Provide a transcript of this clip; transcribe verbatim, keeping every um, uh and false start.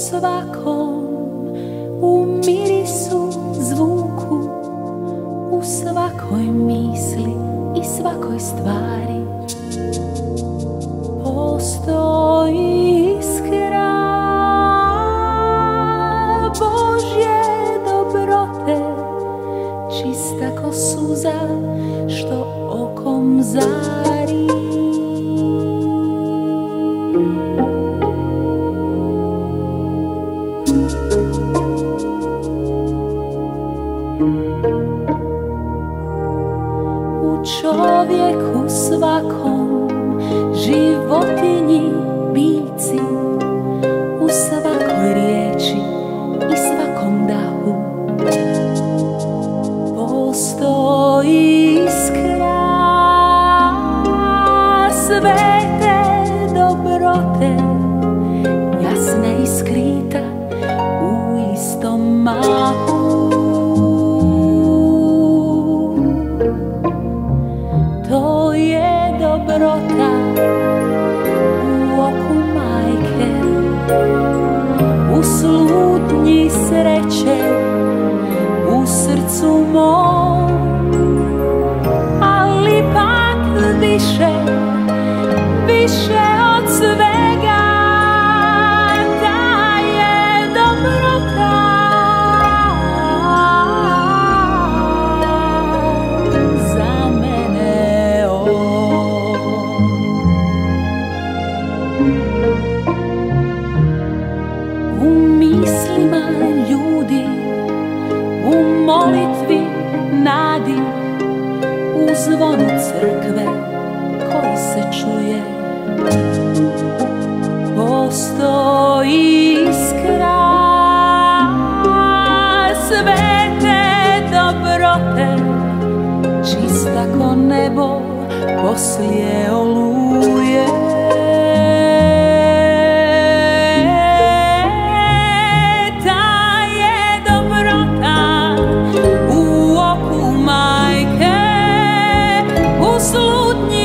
svakom, u mirisu, zvuku, u svakoj misli i svakoj stvari postoji iskra Božje dobrote, čista ko suza što okom zari. U čovjeku svakom, životinji, bici, u svakoj riječi i svakom dahu postoji iskra svete dobrote, jasna i skrita u istom mahu. To je dobrota u oku majke, u slutnji sreće, u srcu mom, ali pak više, više od svega, ta je dobrota za mene on. U mislima ljudi, u molitvi, nadi, u zvonu crkve koji se čuje postoji iskra svete dobrote, čista ko nebo poslije oluje. Ta je dobrota u oku majke, u slutnji